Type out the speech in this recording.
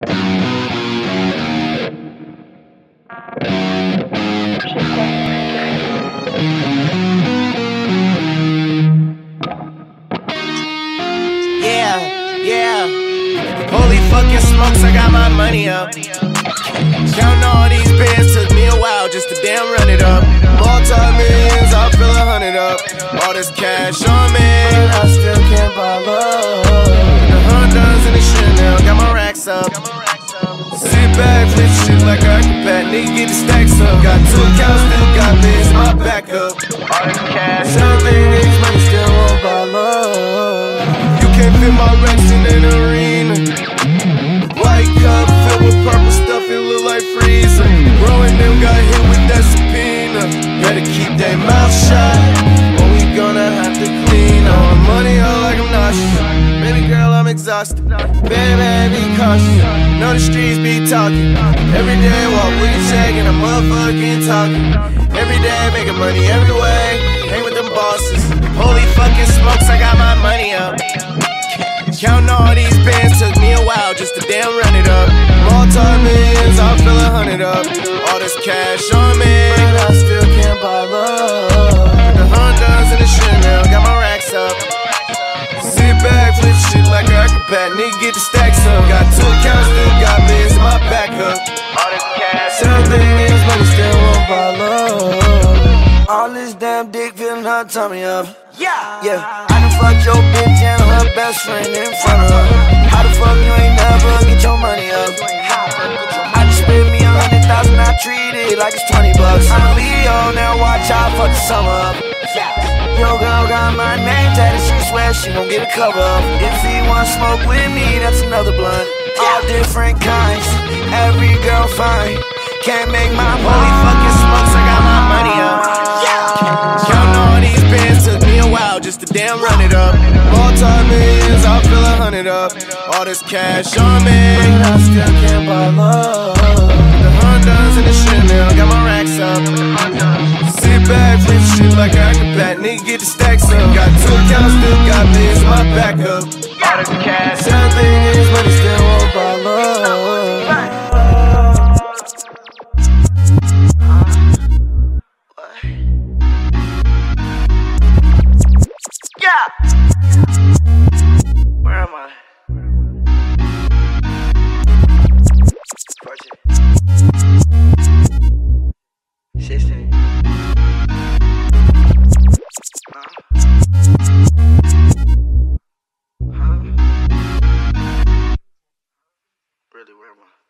Yeah. Holy fucking smokes, I got my money up. Counting all these bands took me a while just to damn run it up. Multi-millions, I'll fill 100 up. All this cash on me, but I still can't buy love. The Hondas and the Chanel, got my racks up. Sit back, flip shit like I can pat, nigga get the stacks up. Got 2 accounts, still got this, my backup. All this cash on me, niggas money still won't buy love. You can't fit my racks in an arena. White cup filled with purple stuff, it look like freezer. Growing them got hit with that subpoena. Better keep their mouth shut, or we gonna have to clean all the money out like I'm nauseous. Baby girl, I'm exhausted. Baby, be cautious. Know the streets be talking. Every day walk with a check and I'm motherfucking talking. Every day making money every way. Hang with them bosses. Holy fucking smokes, I got my money up. Counting all these bands took me a while just to damn run it up. Multi-millions, I'll fill 100 up. All this cash on me, but I still can't buy love. The Hondas and the Chanel, got my racks up. Sit back, flip shit like I can pat, nigga get the stacks up. Got 2 accounts, still got this in my backup. All this cash, something is money still won't buy love. All this damn dick feeling her tummy up. Yeah, I done fucked your bitch and her best friend in front of her. How the fuck you ain't never get your money up? I just spent me 100,000, I treat it like it's 20 bucks. I'm a Leo, now watch I fuck the summer up. Your girl got my name tatted, she swear she gon' get a cover up. If he want smoke with me, that's another blunt. All different kinds, every girl fine. Can't make my holy fucking smokes, I got my money up. Counting all these bands took me a while just to damn run it up. Multi-millions, I'll fill 100 up. All this cash on me, but I still can't buy love. The Hondas and the Chanel, got my racks up. Sit back, flip shit like I can pat, nigga get the stacks up. Got 2 accounts, still got this in my backup. All this cash, something is money still won't buy love. Where am I? Project 16. Really, where am I?